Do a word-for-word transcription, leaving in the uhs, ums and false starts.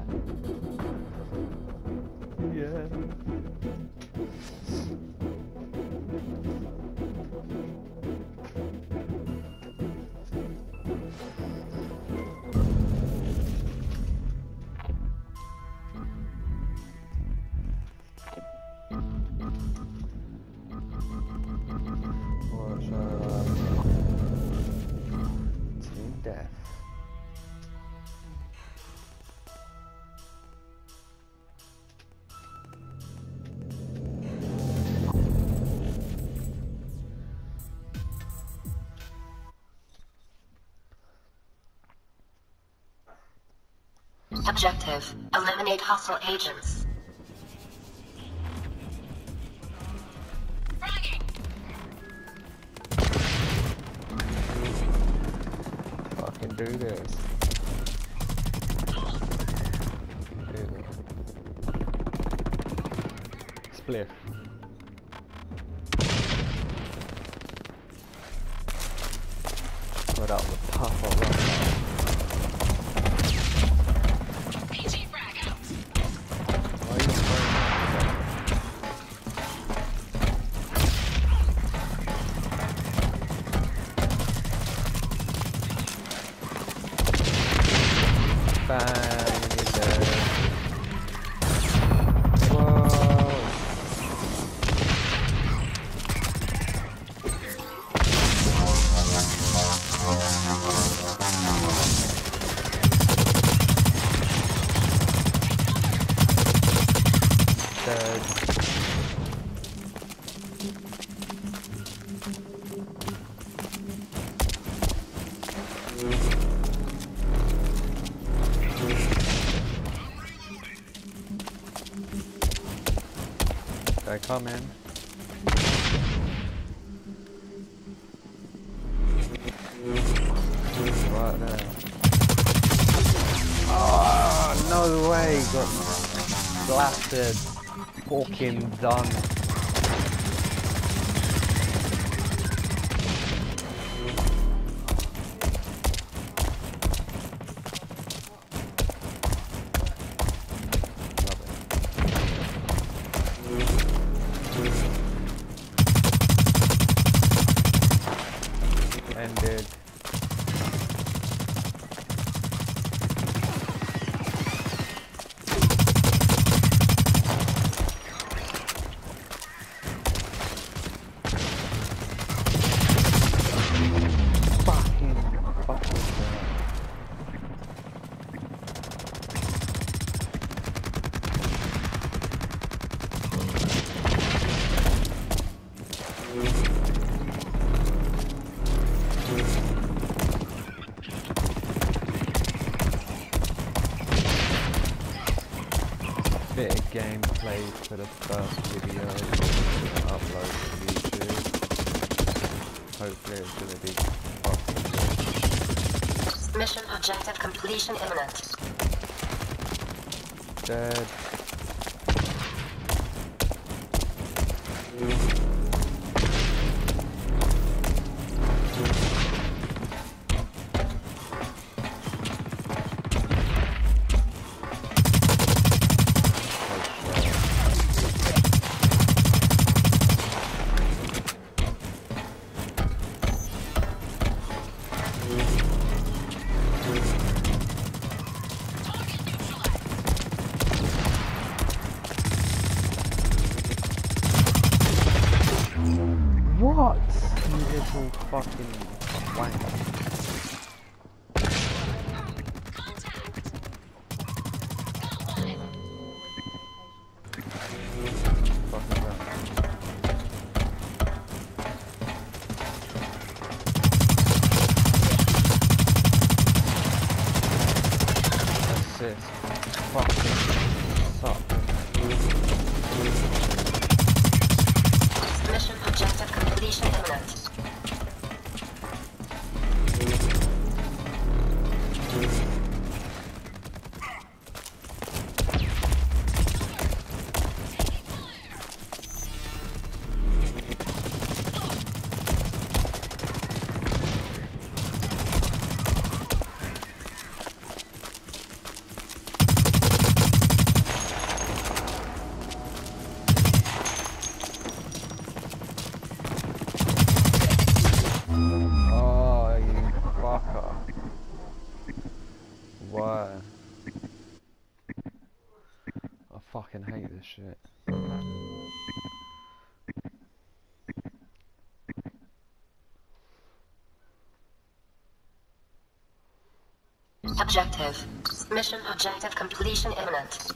Yeah. Watch out. Team death. Objective: eliminate hostile agents. Fragging. Fucking do this. Do this. Spliff. Put out the puff already. They come in. Right there. Oh, no way, got blasted. Fucking done. Ended. Fucking, fucking bit of gameplay for the first video to upload to YouTube. Hopefully it's going to be fucking good. Mission objective completion imminent. Dead. What? You little fucking wank. Fucking hell. That's it. Fucking suck. Mission objective completion imminent. fucking hate this shit. Objective. Mission objective completion imminent.